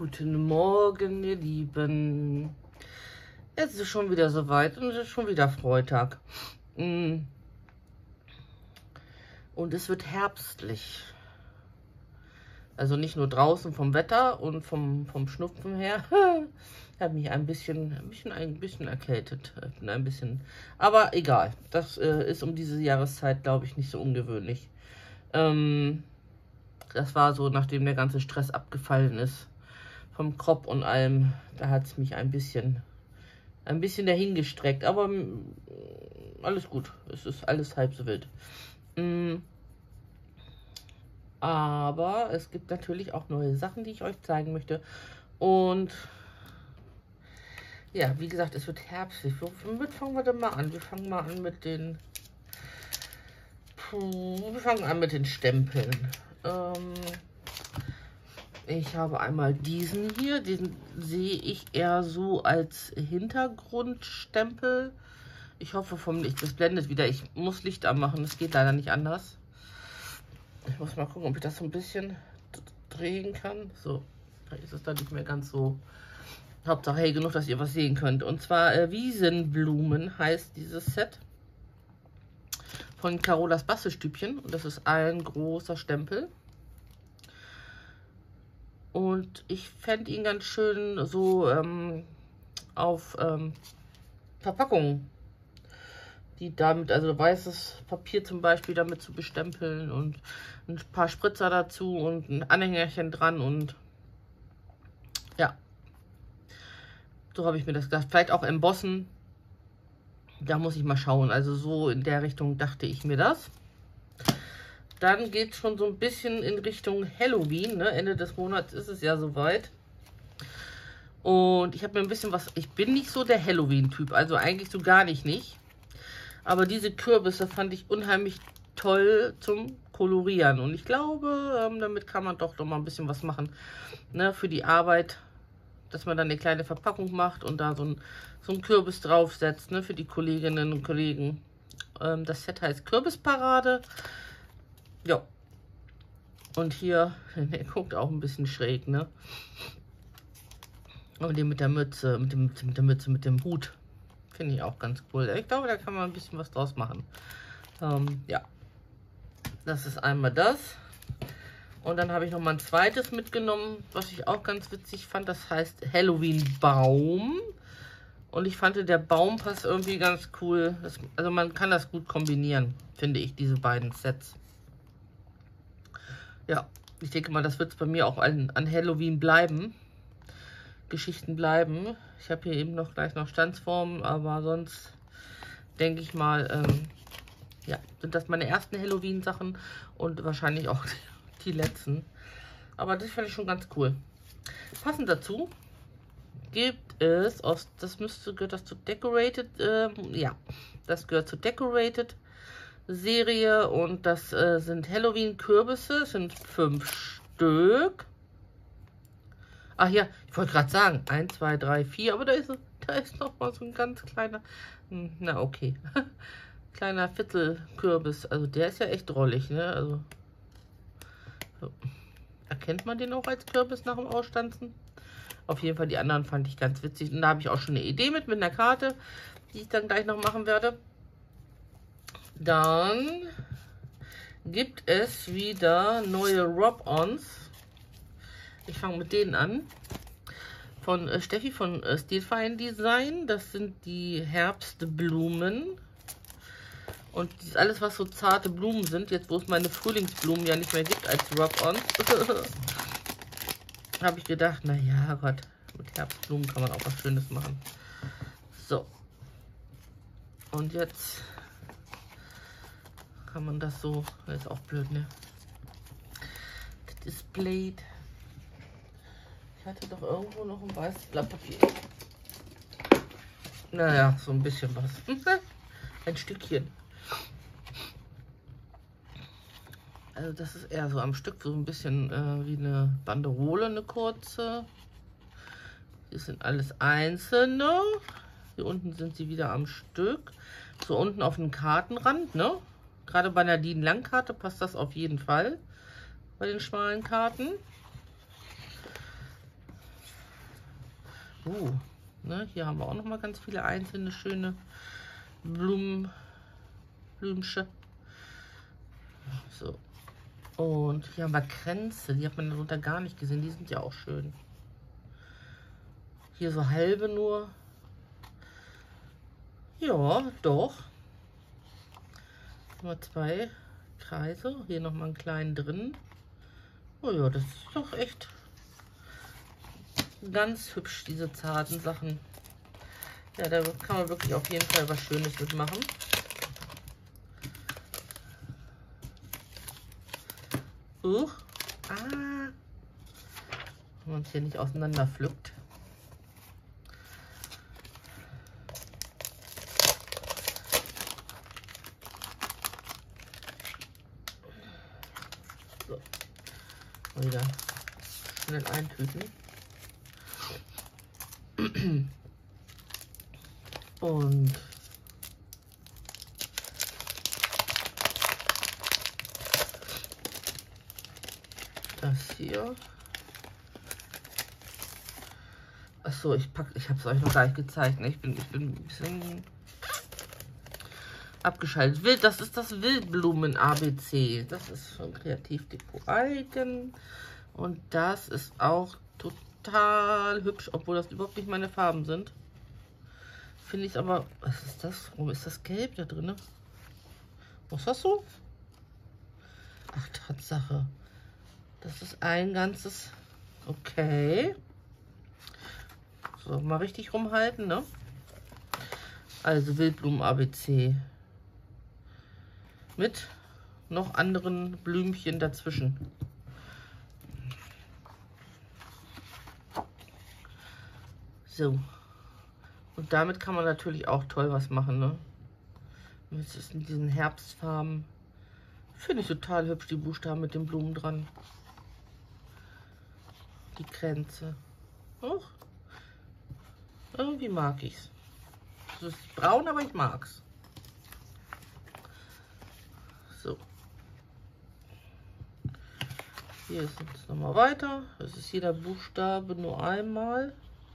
Guten Morgen, ihr Lieben. Jetzt ist es schon wieder soweit und es ist schon wieder Freitag. Und es wird herbstlich. Also nicht nur draußen vom Wetter und vom Schnupfen her. Ich habe mich ein bisschen erkältet. Ich bin ein bisschen, aber egal. Das ist um diese Jahreszeit, glaube ich, nicht so ungewöhnlich. Das war so, nachdem der ganze Stress abgefallen ist. Vom Kopf und allem. Da hat es mich ein bisschen dahingestreckt. Aber alles gut. Es ist alles halb so wild. Aber es gibt natürlich auch neue Sachen, die ich euch zeigen möchte. Und ja, wie gesagt, es wird herbstlich. Womit fangen wir denn mal an? Wir fangen mal an mit den... wir fangen an mit den Stempeln. Ich habe einmal diesen hier. Den sehe ich eher so als Hintergrundstempel. Ich hoffe vom Licht. Das blendet wieder. Ich muss Licht anmachen. Das geht leider nicht anders. Ich muss mal gucken, ob ich das so ein bisschen drehen kann. So, da ist es dann nicht mehr ganz so. Hauptsache hell genug, dass ihr was sehen könnt. Und zwar Wiesenblumen heißt dieses Set. Von Carolas Bastelstübchen. Und das ist ein großer Stempel. Und ich fände ihn ganz schön so auf Verpackungen. Die damit, also weißes Papier zum Beispiel damit zu bestempeln und ein paar Spritzer dazu und ein Anhängerchen dran und ja. So habe ich mir das gedacht. Vielleicht auch embossen. Da muss ich mal schauen. Also so in der Richtung dachte ich mir das. Dann geht es schon so ein bisschen in Richtung Halloween. Ne? Ende des Monats ist es ja soweit. Und ich habe mir ein bisschen was... Ich bin nicht so der Halloween-Typ. Also eigentlich so gar nicht. Aber diese Kürbisse fand ich unheimlich toll zum Kolorieren. Und ich glaube, damit kann man doch noch mal ein bisschen was machen. Ne? Für die Arbeit, dass man dann eine kleine Verpackung macht und da so ein Kürbis draufsetzt. Ne? Für die Kolleginnen und Kollegen. Das Set heißt Kürbisparade. Ja. Und hier, der guckt auch ein bisschen schräg, ne? Und den mit der Mütze, mit dem Hut. Finde ich auch ganz cool. Ich glaube, da kann man ein bisschen was draus machen. Ja. Das ist einmal das. Und dann habe ich noch mal ein zweites mitgenommen, was ich auch ganz witzig fand. Das heißt Halloween Baum. Und ich fand, der Baum passt irgendwie ganz cool. Also man kann das gut kombinieren, finde ich, diese beiden Sets. Ja, ich denke mal, das wird es bei mir auch an Halloween bleiben. Geschichten bleiben. Ich habe hier eben gleich noch Stanzformen, aber sonst denke ich mal, ja, sind das meine ersten Halloween-Sachen und wahrscheinlich auch die letzten. Aber das fand ich schon ganz cool. Passend dazu gibt es, gehört das zu Decorated, ja, das gehört zur Decorated Serie und das sind Halloween-Kürbisse, sind 5 Stück. Ach ja, ich wollte gerade sagen, 1, 2, 3, 4, aber da ist noch mal so ein ganz kleiner, na okay, kleiner Viertelkürbis. Also der ist ja echt drollig, ne? Also so. Erkennt man den auch als Kürbis nach dem Ausstanzen? Auf jeden Fall, die anderen fand ich ganz witzig. Und da habe ich auch schon eine Idee mit einer Karte, die ich dann gleich noch machen werde. Dann gibt es wieder neue Rob-Ons. Ich fange mit denen an. Von Steffi von Stilfine Design. Das sind die Herbstblumen. Und alles, was so zarte Blumen sind, jetzt wo es meine Frühlingsblumen ja nicht mehr gibt als Rob-Ons, habe ich gedacht, naja, Gott, mit Herbstblumen kann man auch was Schönes machen. So. Und jetzt kann man das so, das ist auch blöd, ne? Das Displayed. Ich hatte doch irgendwo noch ein weißes Blatt Papier. Naja, so ein bisschen was. Ein Stückchen. Also das ist eher so am Stück, so ein bisschen wie eine Banderole, eine kurze. Hier sind alles einzelne. Hier unten sind sie wieder am Stück. So unten auf dem Kartenrand, ne? Gerade bei einer DIN-Langkarte passt das auf jeden Fall. Bei den schmalen Karten. Ne, hier haben wir auch noch mal ganz viele einzelne schöne Blümchen. So. Und hier haben wir Kränze, die hat man darunter gar nicht gesehen. Die sind ja auch schön. Hier so halbe nur. Ja, doch. Nur 2 Kreise. Hier nochmal einen kleinen drin. Oh ja, das ist doch echt ganz hübsch, diese zarten Sachen. Ja, da kann man wirklich auf jeden Fall was Schönes mitmachen. Wenn man es hier nicht auseinander pflückt. So. Wieder schnell eintüten. Und das hier. Achso, ich habe es euch noch gar nicht gezeigt. Ne? Ich bin ein bisschen abgeschaltet. Das ist das Wildblumen ABC. Das ist von Kreativdeko eigen. Und das ist auch total hübsch, obwohl das überhaupt nicht meine Farben sind. Finde ich aber. Was ist das? Warum ist das gelb da drin? Was hast du? Ach, Tatsache. Das ist ein ganzes. Okay. So, mal richtig rumhalten, ne? Also Wildblumen ABC. Mit noch anderen Blümchen dazwischen. So. Und damit kann man natürlich auch toll was machen, ne? Jetzt ist in diesen Herbstfarben. Finde ich total hübsch, die Buchstaben mit den Blumen dran. Die Kränze. Och. Irgendwie mag ich's. Es ist braun, aber ich mag's. So. Hier ist es nochmal weiter. Es ist jeder Buchstabe nur einmal.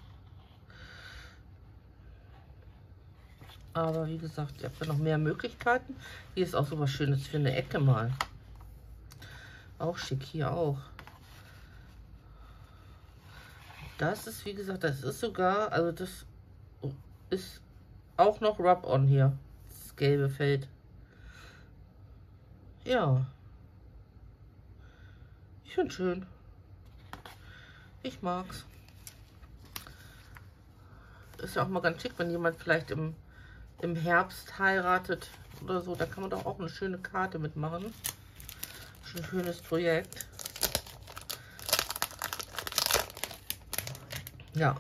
Aber wie gesagt, ihr habt ja noch mehr Möglichkeiten. Hier ist auch so was Schönes für eine Ecke mal. Auch schick hier auch. Das ist, wie gesagt, das ist sogar, also das ist auch noch Rub-On hier. Das gelbe Feld. Ja. Ich finde schön. Ich mag's. Ist ja auch mal ganz schick, wenn jemand vielleicht im Herbst heiratet oder so. Da kann man doch auch eine schöne Karte mitmachen. Schon ein schönes Projekt. Ja.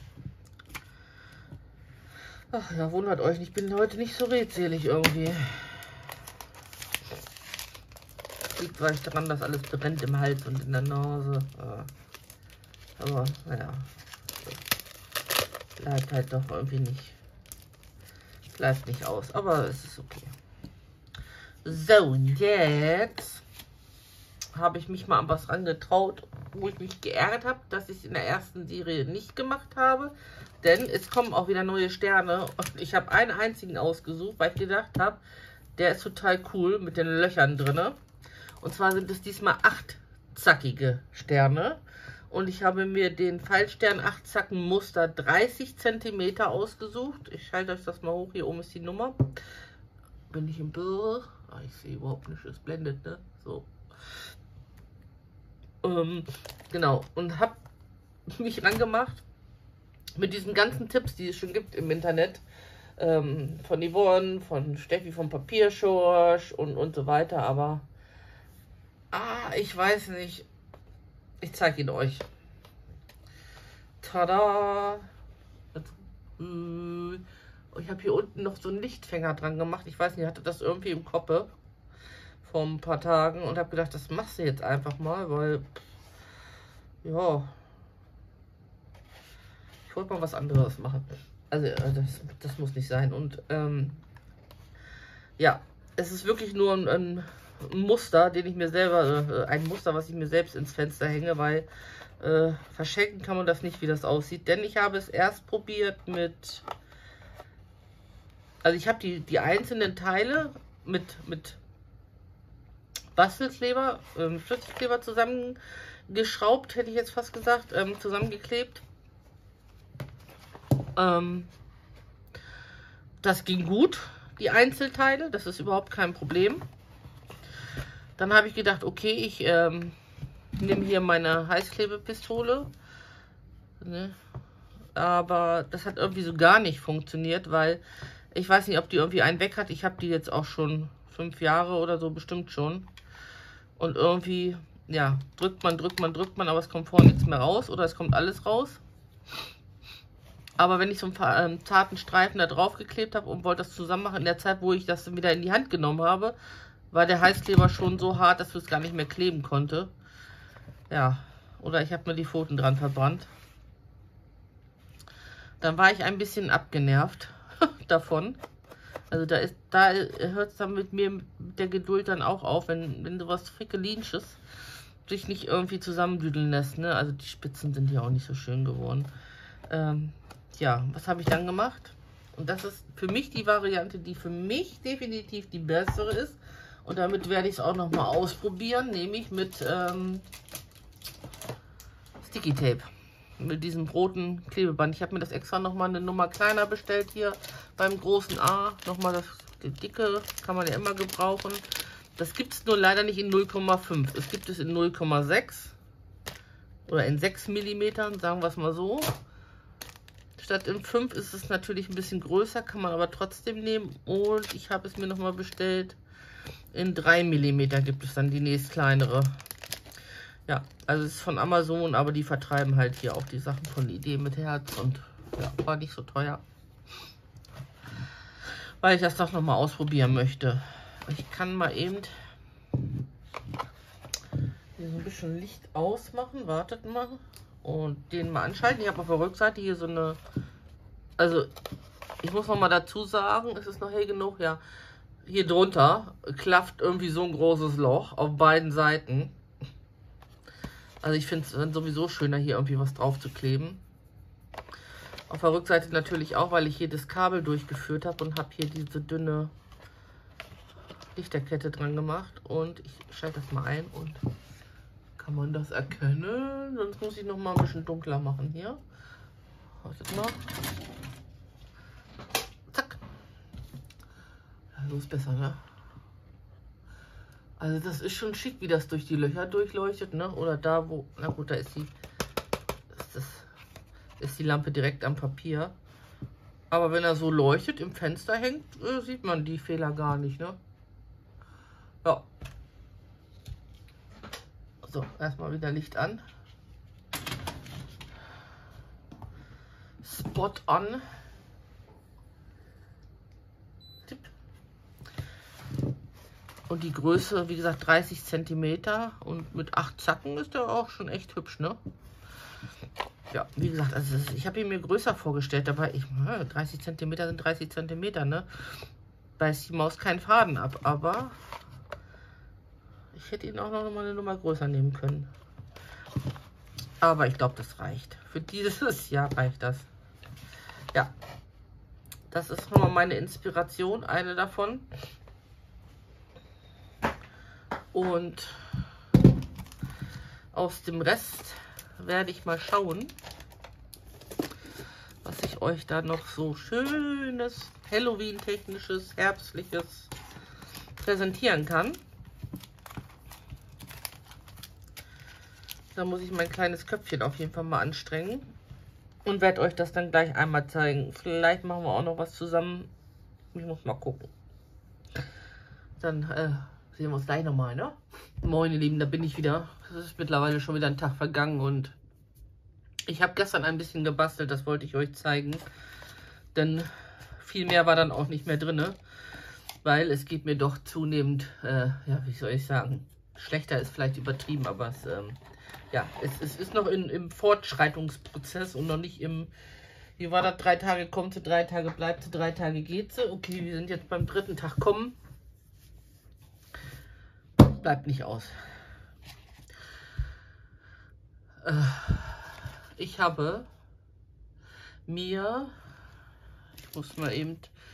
Ach ja, wundert euch, ich bin heute nicht so redselig irgendwie. Liegt vielleicht daran, dass alles brennt im Hals und in der Nase. Aber naja, bleibt halt doch irgendwie nicht. Bleibt nicht aus, aber es ist okay. So, jetzt habe ich mich mal an was rangetraut, wo ich mich geärgert habe, dass ich es in der ersten Serie nicht gemacht habe. Denn es kommen auch wieder neue Sterne und ich habe einen einzigen ausgesucht, weil ich gedacht habe, der ist total cool mit den Löchern drin. Und zwar sind es diesmal 8-zackige Sterne. Und ich habe mir den Fallstern 8-Zacken Muster 30 cm ausgesucht. Ich schalte euch das mal hoch. Hier oben ist die Nummer. Bin ich im Bild? Ah, ich sehe überhaupt nicht. Es blendet, ne? So. Genau. Und habe mich rangemacht mit diesen ganzen Tipps, die es schon gibt im Internet. Von Yvonne, von Steffi vom Papierschorsch und so weiter. Aber ich weiß nicht. Ich zeige ihn euch. Tada! Ich habe hier unten noch so einen Lichtfänger dran gemacht. Ich weiß nicht, ich hatte das irgendwie im Kopf vor ein paar Tagen und habe gedacht, das machst du jetzt einfach mal, weil ja, ich wollte mal was anderes machen. Also das muss nicht sein. Und ja, es ist wirklich nur ein Muster, den ich mir selber, ein Muster, was ich mir selbst ins Fenster hänge, weil Verschenken kann man das nicht, wie das aussieht. Denn ich habe es erst probiert mit... Also ich habe die einzelnen Teile mit Bastelkleber, Flüssigkleber zusammengeschraubt, hätte ich jetzt fast gesagt, zusammengeklebt. Das ging gut, die Einzelteile, das ist überhaupt kein Problem. Dann habe ich gedacht, okay, ich nehme hier meine Heißklebepistole. Ne? Aber das hat irgendwie so gar nicht funktioniert, weil ich weiß nicht, ob die irgendwie einen weg hat. Ich habe die jetzt auch schon 5 Jahre oder so bestimmt schon. Und irgendwie, ja, drückt man, aber es kommt vorne nichts mehr raus oder es kommt alles raus. Aber wenn ich so einen zarten Streifen da drauf geklebt habe und wollte das zusammen machen, in der Zeit, wo ich das wieder in die Hand genommen habe, war der Heißkleber schon so hart, dass es gar nicht mehr kleben konnte. Ja, oder ich habe mir die Pfoten dran verbrannt. Dann war ich ein bisschen abgenervt davon. Also da hört es dann mit mir mit der Geduld dann auch auf, wenn sowas Frickelinsches sich nicht irgendwie zusammendüdeln lässt. Ne? Also die Spitzen sind ja auch nicht so schön geworden. Ja, was habe ich dann gemacht? Und das ist für mich die Variante, die für mich definitiv die bessere ist. Und damit werde ich es auch nochmal ausprobieren, nämlich mit Sticky Tape. Mit diesem roten Klebeband. Ich habe mir das extra nochmal eine Nummer kleiner bestellt hier beim großen A. Nochmal die dicke, kann man ja immer gebrauchen. Das gibt es nur leider nicht in 0,5. Es gibt es in 0,6 oder in 6 mm, sagen wir es mal so. Statt in 5 ist es natürlich ein bisschen größer, kann man aber trotzdem nehmen. Und ich habe es mir nochmal bestellt. In 3 mm gibt es dann die nächst kleinere. Ja, also es ist von Amazon, aber die vertreiben halt hier auch die Sachen von Idee mit Herz und ja, war nicht so teuer. Weil ich das doch nochmal ausprobieren möchte. Ich kann mal eben hier so ein bisschen Licht ausmachen, wartet mal, und den mal anschalten. Ich habe auf der Rückseite hier so eine, also ich muss noch mal dazu sagen, ist es noch hell genug? Ja, hier drunter klafft irgendwie so ein großes Loch auf beiden Seiten. Also ich finde es dann sowieso schöner, hier irgendwie was drauf zu kleben. Auf der Rückseite natürlich auch, weil ich hier das Kabel durchgeführt habe und habe hier diese dünne Lichterkette dran gemacht. Und ich schalte das mal ein und kann man das erkennen? Sonst muss ich noch mal ein bisschen dunkler machen hier. Wartet mal. Zack. Ja, so ist besser, ne? Also das ist schon schick, wie das durch die Löcher durchleuchtet, ne? Oder da, wo... Na gut, da ist die Lampe direkt am Papier. Aber wenn er so leuchtet, im Fenster hängt, sieht man die Fehler gar nicht, ne? Ja. So, erstmal wieder Licht an. Spot on. Tipp. Und die Größe, wie gesagt, 30 cm und mit 8 Zacken ist der auch schon echt hübsch, ne? Ja, wie gesagt, also ich habe ihn mir größer vorgestellt, aber 30 cm sind 30 cm, ne? Beißt die Maus keinen Faden ab, aber ich hätte ihn auch noch mal eine Nummer größer nehmen können. Aber ich glaube, das reicht. Für dieses Jahr reicht das. Ja, das ist nochmal meine Inspiration, eine davon. Und aus dem Rest werde ich mal schauen, was ich euch da noch so schönes, Halloween-technisches, herbstliches präsentieren kann. Da muss ich mein kleines Köpfchen auf jeden Fall mal anstrengen und werde euch das dann gleich einmal zeigen. Vielleicht machen wir auch noch was zusammen. Ich muss mal gucken. Dann sehen wir uns gleich nochmal, ne? Moin, ihr Lieben, da bin ich wieder. Es ist mittlerweile schon wieder ein Tag vergangen und ich habe gestern ein bisschen gebastelt, das wollte ich euch zeigen. Denn viel mehr war dann auch nicht mehr drin, weil es geht mir doch zunehmend, ja, wie soll ich sagen, schlechter ist vielleicht übertrieben, aber es, ja, es ist noch im Fortschreitungsprozess und noch nicht im, wie war das, 3 Tage kommt sie, 3 Tage bleibt sie, 3 Tage geht sie. Okay, wir sind jetzt beim 3. Tag kommen. Bleibt nicht aus. Ich habe mir, ich muss mal eben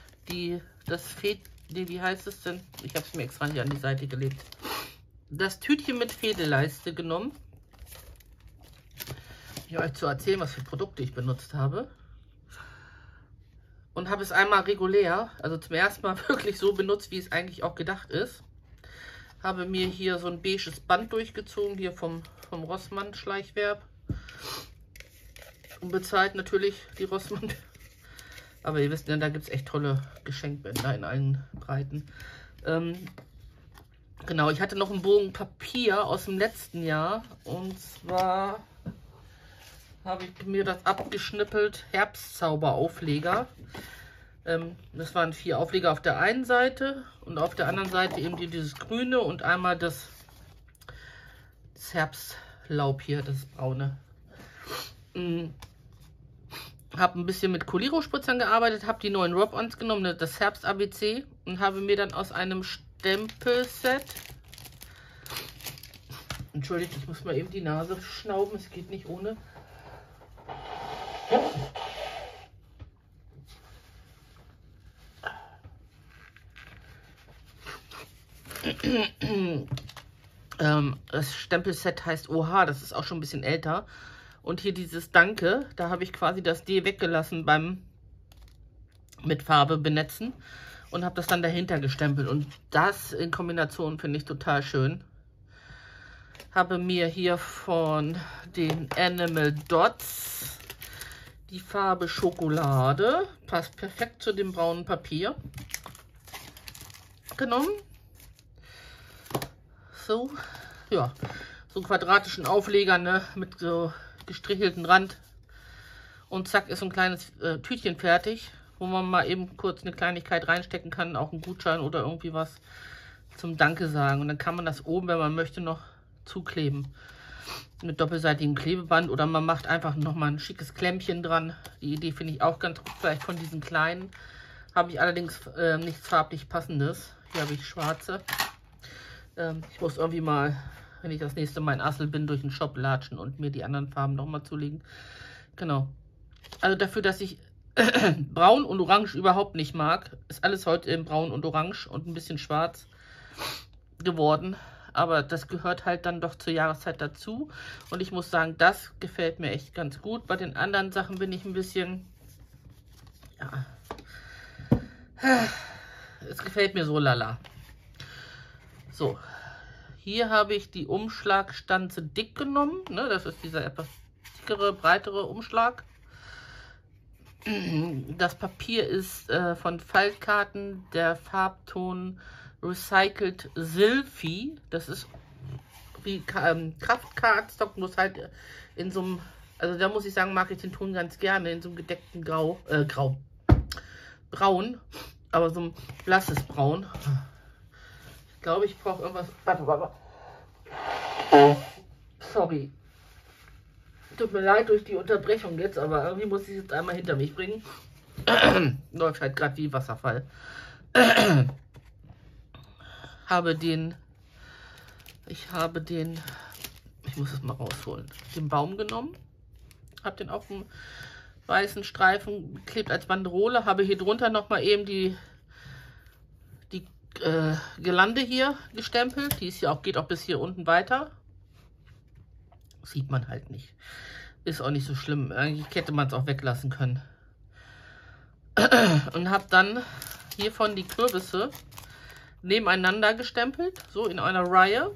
wie heißt es denn? Ich habe es mir extra hier an die Seite gelegt. Das Tütchen mit Fädeleiste genommen. Ich euch zu erzählen, was für Produkte ich benutzt habe. Und habe es einmal regulär, also zum ersten Mal wirklich so benutzt, wie es eigentlich auch gedacht ist. Habe mir hier so ein beiges Band durchgezogen, hier vom Rossmann Schleichwerk. Und bezahlt natürlich die Rossmann. Aber ihr wisst ja, da gibt es echt tolle Geschenkbänder in allen Breiten. Genau, ich hatte noch einen Bogen Papier aus dem letzten Jahr. Und zwar habe ich mir das abgeschnippelt, Herbstzauberaufleger. Das waren 4 Aufleger auf der einen Seite und auf der anderen Seite eben dieses grüne und einmal das Herbstlaub hier, das braune. Habe ein bisschen mit Coliro-Spritzern gearbeitet, habe die neuen Rob-Ons genommen, das Herbst-ABC, und habe mir dann aus einem Stempelset, entschuldigt, ich muss mal eben die Nase schnauben, es geht nicht ohne. Das Stempelset heißt Oha, das ist auch schon ein bisschen älter. Und hier dieses Danke, da habe ich quasi das D weggelassen beim mit Farbe benetzen und habe das dann dahinter gestempelt. Und das in Kombination finde ich total schön. Habe mir hier von den Animal Dots die Farbe Schokolade, passt perfekt zu dem braunen Papier, genommen. So, ja, so einen quadratischen Aufleger, ne, mit so gestrichelten Rand. Und zack, ist so ein kleines Tütchen fertig, wo man mal eben kurz eine Kleinigkeit reinstecken kann, auch einen Gutschein oder irgendwie was zum Danke sagen. Und dann kann man das oben, wenn man möchte, noch zukleben. Mit doppelseitigem Klebeband oder man macht einfach nochmal ein schickes Klemmchen dran. Die Idee finde ich auch ganz gut, vielleicht von diesen kleinen. Habe ich allerdings nichts farblich passendes. Hier habe ich schwarze. Ich muss irgendwie mal, wenn ich das nächste Mal in Assel bin, durch den Shop latschen und mir die anderen Farben nochmal zulegen. Genau. Also dafür, dass ich Braun und Orange überhaupt nicht mag, ist alles heute in Braun und Orange und ein bisschen schwarz geworden. Aber das gehört halt dann doch zur Jahreszeit dazu. Und ich muss sagen, das gefällt mir echt ganz gut. Bei den anderen Sachen bin ich ein bisschen, ja, es gefällt mir so lala. So, hier habe ich die Umschlagstanze dick genommen. Ne, das ist dieser etwas dickere, breitere Umschlag. Das Papier ist von Faltkarten der Farbton Recycled Silphy. Das ist wie Kraft-Cardstock, muss halt in so einem, also da muss ich sagen, mag ich den Ton ganz gerne, in so einem gedeckten Braun, aber so ein blasses Braun. Ich glaube, ich brauche irgendwas. Warte. Sorry. Tut mir leid durch die Unterbrechung jetzt, aber irgendwie muss ich es jetzt einmal hinter mich bringen. Läuft halt gerade wie Wasserfall. Ich muss es mal rausholen, den Baum genommen. Habe den auf dem weißen Streifen geklebt als Banderole. Habe hier drunter nochmal eben die Girlande hier gestempelt. Die ist ja auch, geht auch bis hier unten weiter. Sieht man halt nicht. Ist auch nicht so schlimm. Eigentlich hätte man es auch weglassen können. Und habe dann hiervon die Kürbisse nebeneinander gestempelt. So in einer Reihe.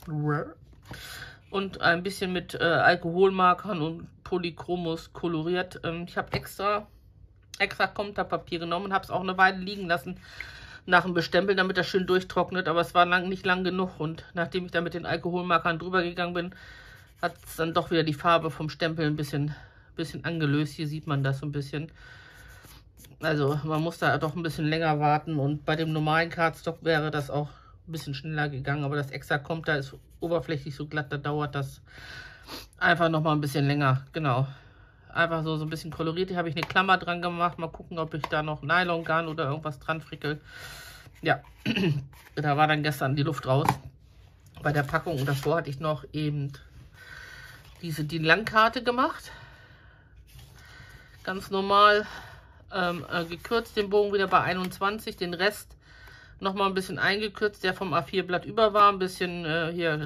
Und ein bisschen mit Alkoholmarkern und Polychromos koloriert. Ich habe extra Konterpapier genommen und habe es auch eine Weile liegen lassen nach dem Bestempeln, damit das schön durchtrocknet. Aber es war nicht lang genug. Und nachdem ich da mit den Alkoholmarkern drüber gegangen bin, hat es dann doch wieder die Farbe vom Stempel ein bisschen angelöst. Hier sieht man das so ein bisschen. Also man muss da doch ein bisschen länger warten. Und bei dem normalen Cardstock wäre das auch ein bisschen schneller gegangen. Aber das extra kommt, da ist oberflächlich so glatt, da dauert das einfach noch mal ein bisschen länger. Genau. Einfach so ein bisschen koloriert. Hier habe ich eine Klammer dran gemacht. Mal gucken, ob ich da noch Nylongarn oder irgendwas dran frickel. Ja, da war dann gestern die Luft raus bei der Packung. Und davor hatte ich noch eben die Langkarte gemacht. Ganz normal gekürzt, den Bogen wieder bei 21, den Rest nochmal ein bisschen eingekürzt, der vom A4-Blatt über war, ein bisschen hier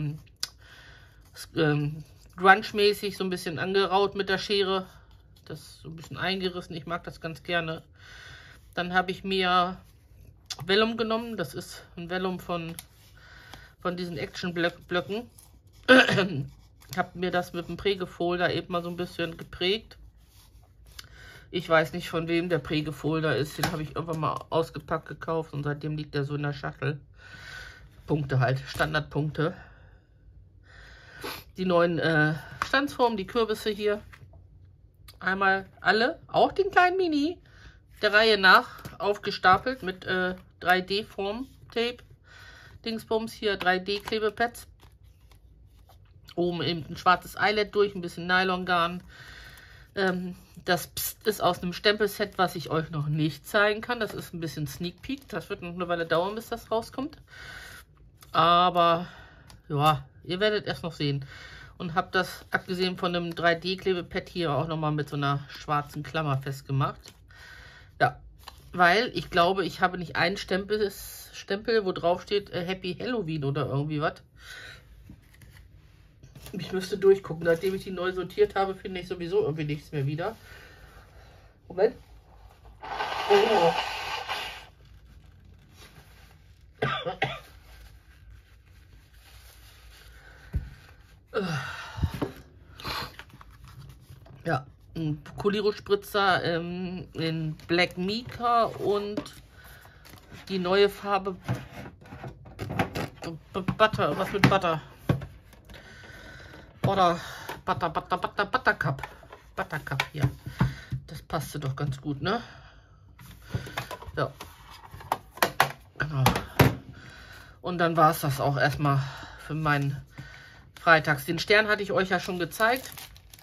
Grunge-mäßig, so ein bisschen angeraut mit der Schere, das so ein bisschen eingerissen, ich mag das ganz gerne. Dann habe ich mir Vellum genommen, das ist ein Vellum von diesen Action-Blöcken. Habe mir das mit dem Prägefolder eben mal so ein bisschen geprägt. Ich weiß nicht, von wem der Prägefolder ist. Den habe ich irgendwann mal ausgepackt gekauft und seitdem liegt der so in der Schachtel. Punkte halt, Standardpunkte. Die neuen Stanzformen, die Kürbisse hier. Einmal alle, auch den kleinen Mini, der Reihe nach aufgestapelt mit 3D-Form-Tape. Dingsbums hier, 3D-Klebepads. Oben eben ein schwarzes Eyelet durch, ein bisschen Nylongarn. Das Psst ist aus einem Stempelset, was ich euch noch nicht zeigen kann. Das ist ein bisschen Sneak Peek. Das wird noch eine Weile dauern, bis das rauskommt. Aber, ja, ihr werdet erst noch sehen. Und habe das, abgesehen von einem 3D-Klebepad, hier auch nochmal mit so einer schwarzen Klammer festgemacht. Ja, weil ich glaube, ich habe nicht einen Stempel, wo drauf steht Happy Halloween oder irgendwie was. Ich müsste durchgucken. Nachdem ich die neu sortiert habe, finde ich sowieso irgendwie nichts mehr wieder. Moment. Oh. Ja, ein Coliro-Spritzer in Black Mica und die neue Farbe Butter, was mit Butter? Oder Buttercup. Buttercup hier. Das passte doch ganz gut, ne? Ja. Genau. Und dann war es das auch erstmal für meinen Freitags. Den Stern hatte ich euch ja schon gezeigt.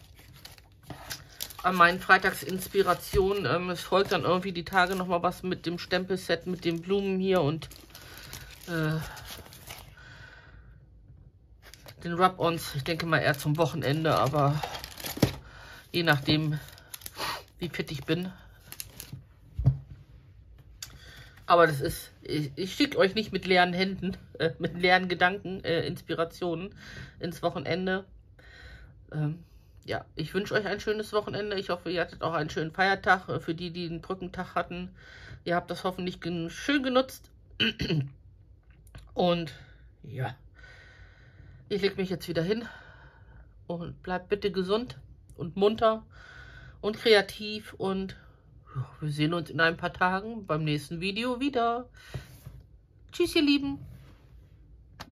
An meinen Freitagsinspirationen. Es folgt dann irgendwie die Tage nochmal was mit dem Stempelset, mit den Blumen hier und den Rub-Ons. Ich denke mal eher zum Wochenende, aber je nachdem, wie fit ich bin. Aber das ist, ich schicke euch nicht mit leeren Händen, mit leeren Gedanken, Inspirationen ins Wochenende. Ja, ich wünsche euch ein schönes Wochenende. Ich hoffe, ihr hattet auch einen schönen Feiertag. Für die, die einen Brückentag hatten, ihr habt das hoffentlich schön genutzt. Und ja, ich lege mich jetzt wieder hin und bleibt bitte gesund und munter und kreativ. Und wir sehen uns in ein paar Tagen beim nächsten Video wieder. Tschüss, ihr Lieben.